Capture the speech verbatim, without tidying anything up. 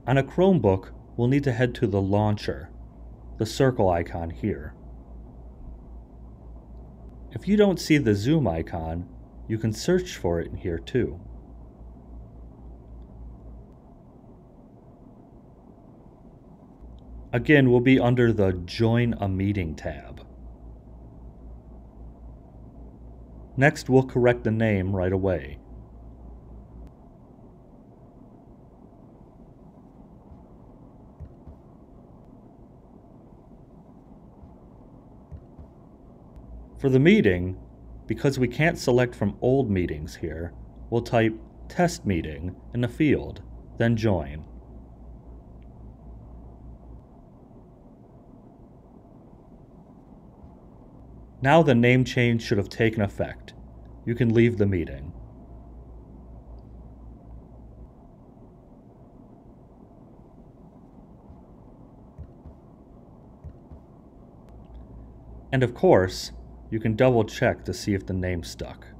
On a Chromebook, we'll need to head to the launcher, the circle icon here. If you don't see the zoom icon, you can search for it in here too. Again, we'll be under the Join a Meeting tab. Next, we'll correct the name right away. For the meeting, because we can't select from old meetings here, we'll type Test Meeting in the field, then Join. Now the name change should have taken effect. You can leave the meeting. And of course, you can double check to see if the name stuck.